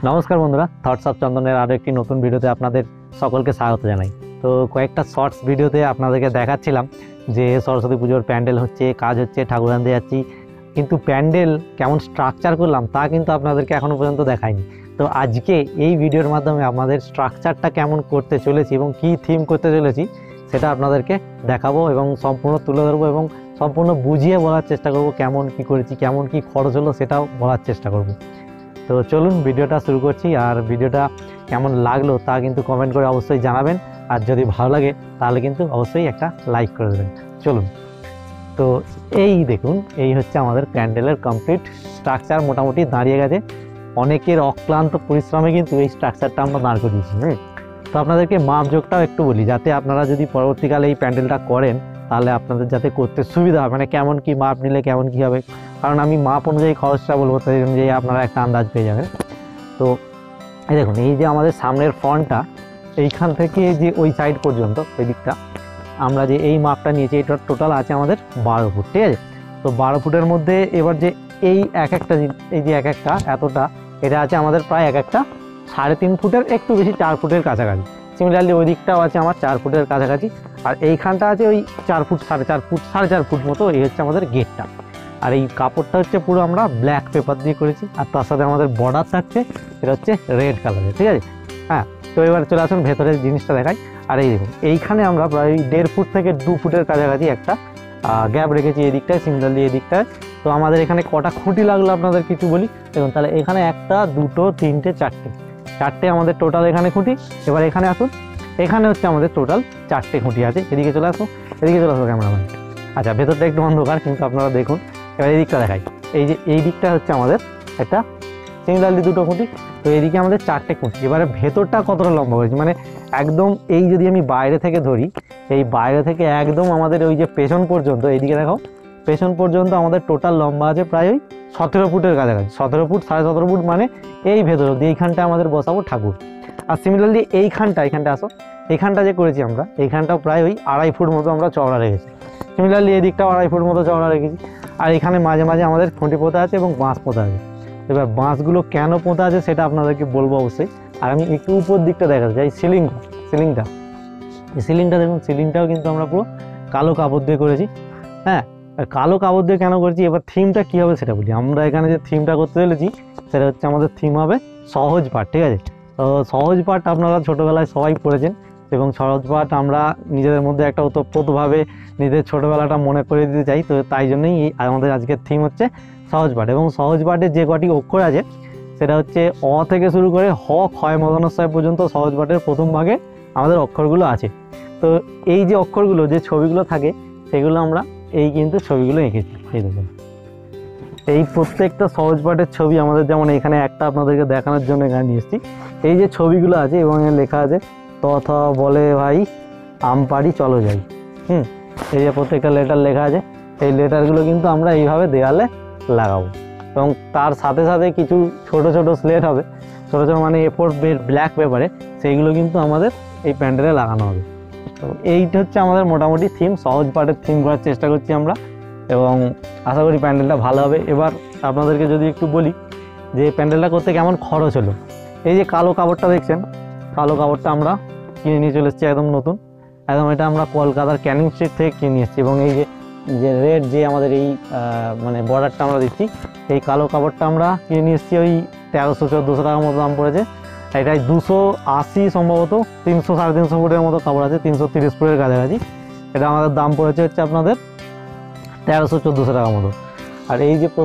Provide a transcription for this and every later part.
নমস্কার বন্ধুরা, thoughts of চন্দনের আরও একটি নতুন ভিডিওতে আপনাদের সকলকে স্বাগত জানাই। তো কয়েকটা শর্টস ভিডিওতে আপনাদেরকে দেখাচ্ছিলাম যে সরস্বতী পুজোর প্যান্ডেল হচ্ছে, কাজ হচ্ছে, ঠাকুর আনতে যাচ্ছি, কিন্তু প্যান্ডেল কেমন স্ট্রাকচার করলাম তা কিন্তু আপনাদেরকে এখনও পর্যন্ত দেখাইনি। তো আজকে এই ভিডিওর মাধ্যমে আমাদের স্ট্রাকচারটা কেমন করতে চলেছি এবং কী থিম করতে চলেছি সেটা আপনাদেরকে দেখাবো এবং সম্পূর্ণ তুলে ধরবো এবং সম্পূর্ণ বুঝিয়ে বলার চেষ্টা করব কেমন কী করেছি, কেমন কী খরচ হলো সেটাও বলার চেষ্টা করব। তো চলুন ভিডিওটা শুরু করছি। আর ভিডিওটা কেমন লাগলো তা কিন্তু কমেন্ট করে অবশ্যই জানাবেন, আর যদি ভালো লাগে তাহলে কিন্তু অবশ্যই একটা লাইক করে দেবেন। চলুন, তো এই দেখুন, এই হচ্ছে আমাদের প্যান্ডেলের কমপ্লিট স্ট্রাকচার। মোটামুটি দাঁড়িয়ে গেছে, অনেকের অক্লান্ত পরিশ্রমে কিন্তু এই স্ট্রাকচারটা আমরা দাঁড় করিয়েছি। তো আপনাদেরকে মাপজোগটাও একটু বলি, যাতে আপনারা যদি পরবর্তীকালে এই প্যান্ডেলটা করেন তাহলে আপনাদের যাতে করতে সুবিধা হয়, মানে কেমন কি মাপ নিলে কেমন কি হবে, কারণ আমি মাপ অনুযায়ী খরচটা বলবো, তাই অনুযায়ী আপনারা একটা আন্দাজ পেয়ে যাবেন। তো এই দেখুন, এই যে আমাদের সামনের ফ্রন্টটা, এইখান থেকে যে ওই সাইড পর্যন্ত ওই দিকটা আমরা যে এই মাপটা নিয়েছি, এটা টোটাল আছে আমাদের 12 ফুট, ঠিক আছে। তো 12 ফুটের মধ্যে এবার যে এই এক একটা এতটা, এটা আছে আমাদের প্রায় এক একটা 3.5 ফুটের একটু বেশি, 4 ফুটের কাছাকাছি। সিমিলারলি ওই দিকটাও আছে আমার 4 ফুটের কাছাকাছি, আর এইখানটা আছে ওই 4 ফুট, 4.5 ফুট মতো। এই হচ্ছে আমাদের গেটটা। আর এই কাপড়টা হচ্ছে পুরো আমরা ব্ল্যাক পেপার দিয়ে করেছি, আর তার সাথে আমাদের বর্ডার থাকছে, এটা হচ্ছে রেড কালারের, ঠিক আছে। হ্যাঁ, তো এবার চলে আসুন ভেতরের জিনিসটা দেখাই। আর এই দেখুন, এইখানে আমরা প্রায় 1.5 ফুট থেকে 2 ফুটের কাছাকাছি একটা গ্যাপ রেখেছি এই দিকটায়, সিমিলারলি এই দিকটায়। তো আমাদের এখানে কটা খুঁটি লাগলো আপনাদের কিছু বলি। দেখুন, তাহলে এখানে 1, 2, 3, 4টে আমাদের টোটাল এখানে খুঁটি। এবার এখানে আসুন, এখানে হচ্ছে আমাদের টোটাল 4টে খুঁটি আছে। এদিকে চলে আসো, ক্যামেরাম্যান। আচ্ছা, ভেতরটা একটু অন্ধকার, কিন্তু আপনারা দেখুন। এবার এই দিকটা দেখাই, এই যে এই দিকটা হচ্ছে আমাদের একটা সিমিলারলি 2টো খুঁটি। তো এইদিকে আমাদের 4টে খুঁটি। এবারে ভেতরটা কতটা লম্বা হয়েছে, মানে একদম এই যদি আমি বাইরে থেকে ধরি, এই বাইরে থেকে একদম আমাদের ওই যে পেছন পর্যন্ত, এইদিকে দেখো, পেছন পর্যন্ত আমাদের টোটাল লম্বা আছে প্রায় ওই 17 ফুটের কাছাকাছি। 17 ফুট, 17.5 ফুট, মানে এই ভেতর অব্দি এইখানটা আমাদের বসাবো ঠাকুর। আর সিমিলারলি এইখানটা আসো, এইখানটা যে করেছি আমরা, এইখানটাও প্রায় ওই 2.5 ফুট মতো আমরা চওড়া রেখেছি। সিমিলারলি এই দিকটাও 2.5 ফুট মতো চওড়া রেখেছি। আর এখানে মাঝে মাঝে আমাদের খুঁটি পোঁতা আছে এবং বাঁশ পোঁতা আছে। এবার বাঁশগুলো কেন পোঁতা আছে সেটা আপনাদেরকে বলবো অবশ্যই। আর আমি একটু উপর দিকটা দেখাতে চাই, সিলিংটা দেখুন, সিলিংটাও কিন্তু আমরা পুরো কালো কাপড় দিয়ে করেছি। হ্যাঁ, আর কালো কাপড় দিয়ে কেন করেছি, এবার থিমটা কী হবে সেটা বলি। আমরা এখানে যে থিমটা করতে চলেছি সেটা হচ্ছে আমাদের থিম হবে সহজ পাঠ, ঠিক আছে। তো সহজ পাঠ আপনারা ছোটোবেলায় সবাই পড়েছেন, এবং সহজ পাঠ আমরা নিজেদের মধ্যে একটা ওতপ্রোতভাবে নিজেদের ছোটোবেলাটা মনে করে দিতে চাই। তো তাই জন্যই আমাদের আজকের থিম হচ্ছে সহজ পাঠ। এবং সহজ পাঠের যে কটি অক্ষর আছে সেটা হচ্ছে অ থেকে শুরু করে হ, ক্ষয়, মদনস্বয় পর্যন্ত সহজ পাঠের প্রথম ভাগে আমাদের অক্ষরগুলো আছে। তো এই যে অক্ষরগুলো, যে ছবিগুলো থাকে, সেগুলো আমরা এই কিন্তু ছবিগুলো এঁকেছি। এই দেখুন, এই প্রত্যেকটা সহজ পাঠের ছবি আমাদের, যেমন এখানে একটা আপনাদেরকে দেখানোর জন্য এখানে নিয়ে এসেছি। এই যে ছবিগুলো আছে এবং লেখা আছে তথ বলে ভাই আম পাড়ি চলো যাই। এই যে প্রত্যেকটা লেটার লেখা আছে, এই লেটারগুলো কিন্তু আমরা এইভাবে দেওয়ালে লাগাবো। এবং তার সাথে সাথে কিছু ছোট ছোট স্লেট হবে, ছোট ছোট মানে A4 ব্ল্যাক পেপারে, সেইগুলো কিন্তু আমাদের এই প্যান্ডেলে লাগানো হবে। তো এইটা হচ্ছে আমাদের মোটামুটি থিম, সহজ পাঠের থিম করার চেষ্টা করছি আমরা, এবং আশা করি প্যান্ডেলটা ভালো হবে। এবার আপনাদেরকে যদি একটু বলি যে প্যান্ডেলটা করতে কেমন খরচ হলো। এই যে কালো কাপড়টা দেখছেন, কালো কাপড়টা আমরা কিনে নিয়ে চলে এসেছি একদম নতুন, একদম। এটা আমরা কলকাতার ক্যানিং স্ট্রিট থেকে কিনে নিয়ে এসেছি। এবং এই যে রেড যে আমাদের এই মানে বর্ডারটা আমরা দিচ্ছি, এই কালো কাপড়টা আমরা কিনে নিয়ে এসেছি ওই 1300-1400 টাকার মতো দাম পড়েছে। এটাই 280 সম্ভবত 300-350 ফুটের মতো কাপড় আছে, 330 ফুটের কাছাকাছি। এটা আমাদের দাম পড়েছে হচ্ছে আপনাদের 1300-1400 টাকা মতো। আর এই যে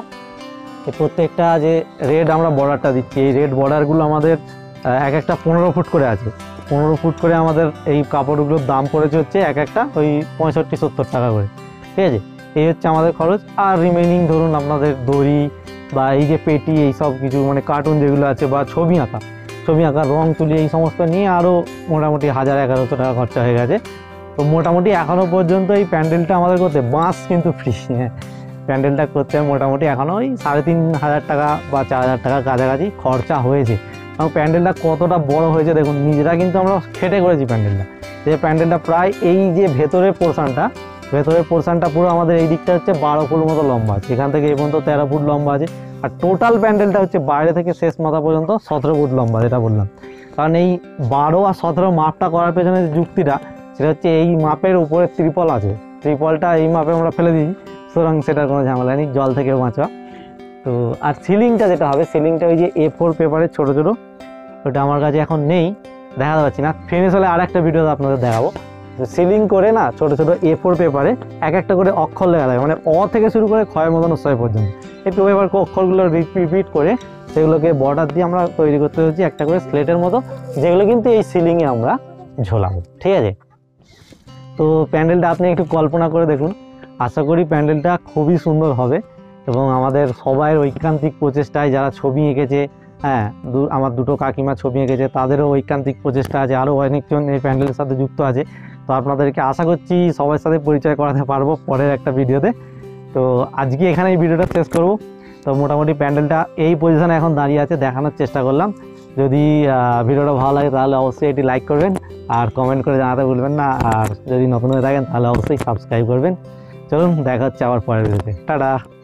প্রত্যেকটা যে রেড আমরা বর্ডারটা দিচ্ছি, এই রেড বর্ডারগুলো আমাদের এক একটা 15 ফুট করে আছে। 15 ফুট করে আমাদের এই কাপড়গুলোর দাম পড়েছে হচ্ছে এক একটা ওই 65-70 টাকা করে, ঠিক আছে। এই হচ্ছে আমাদের খরচ। আর রিমেনিং ধরুন আপনাদের দড়ি বা এই যে পেটি, এই সব কিছু মানে কার্টুন যেগুলো আছে, বা ছবি আঁকা, রং তুলি, এই সমস্ত নিয়ে আরও মোটামুটি 1000-1100 টাকা খরচা হয়ে গেছে। তো মোটামুটি এখনও পর্যন্ত এই প্যান্ডেলটা আমাদের করতে, বাঁশ কিন্তু ফ্রি, হ্যাঁ, প্যান্ডেলটা করতে মোটামুটি এখনও ওই 3500 টাকা বা 4000 টাকার কাছাকাছি খরচা হয়েছে। এবং প্যান্ডেলটা কতটা বড় হয়েছে দেখুন, নিজেরা কিন্তু আমরা খেটে করেছি প্যান্ডেলটা। যে প্যান্ডেলটা প্রায় এই যে ভেতরের পোর্শনটা পুরো আমাদের এই দিকটা হচ্ছে 12 ফুট মতো লম্বা আছে, এখান থেকে এই পর্যন্ত 13 ফুট লম্বা আছে। আর টোটাল প্যান্ডেলটা হচ্ছে বাইরে থেকে শেষ মাথা পর্যন্ত 17 ফুট লম্বা, যেটা বললাম। কারণ এই 12 আর 17 মাপটা করার পেছনে যে যুক্তিটা, সেটা হচ্ছে এই মাপের উপরে ত্রিপল আছে, ত্রিপলটা এই মাপে আমরা ফেলে দিই, সুতরাং সেটার কোনো ঝামেলা নেই, জল থেকেও বাঁচা। তো আর সিলিংটা যেটা হবে, সিলিংটা ওই যে A4 পেপারের ছোটো ছোটো, ওটা আমার কাছে এখন নেই, দেখাতে পারছি না, ফিনিশ হলে আর একটা ভিডিওতে আপনাদের দেখাবো। সিলিং করে না ছোটো ছোটো A4 পেপারে এক একটা করে অক্ষর লেখা থাকে, মানে অ থেকে শুরু করে ক্ষয় মতন ছয় পর্যন্ত, এই পেপার অক্ষরগুলো রিপিট করে সেগুলোকে বর্ডার দিয়ে আমরা তৈরি করতে হচ্ছে একটা করে স্লেটের মতো, যেগুলো কিন্তু এই সিলিংয়ে আমরা ঝোলাবো, ঠিক আছে। তো প্যান্ডেলটা আপনি একটু কল্পনা করে দেখুন, আশা করি প্যান্ডেলটা খুবই সুন্দর হবে এবং আমাদের সবাইয়ের ঐকান্তিক প্রচেষ্টায়, যারা ছবি এঁকেছে, হ্যাঁ আমার দুটো কাকিমা ছবি এঁকেছে, তাদেরও ঐকান্তিক প্রচেষ্টা আছে, আরও অনেকজন এই প্যান্ডেলের সাথে যুক্ত আছে। তো আপনাদেরকে আশা করছি সবার সাথে পরিচয় করাতে পারবো পরের একটা ভিডিওতে। তো আজকে এখানে এই ভিডিওটা শেষ করব। তো মোটামুটি প্যান্ডেলটা এই পজিশনে এখন দাঁড়িয়ে আছে, দেখানোর চেষ্টা করলাম। যদি ভিডিওটা ভালো লাগে তাহলে অবশ্যই এটি লাইক করবেন আর কমেন্ট করে জানাতে ভুলবেন না, আর যদি নতুন হয়ে থাকেন তাহলে অবশ্যই সাবস্ক্রাইব করবেন। চলুন দেখা হচ্ছে আবার পরের ভিডিওতে, টাটা।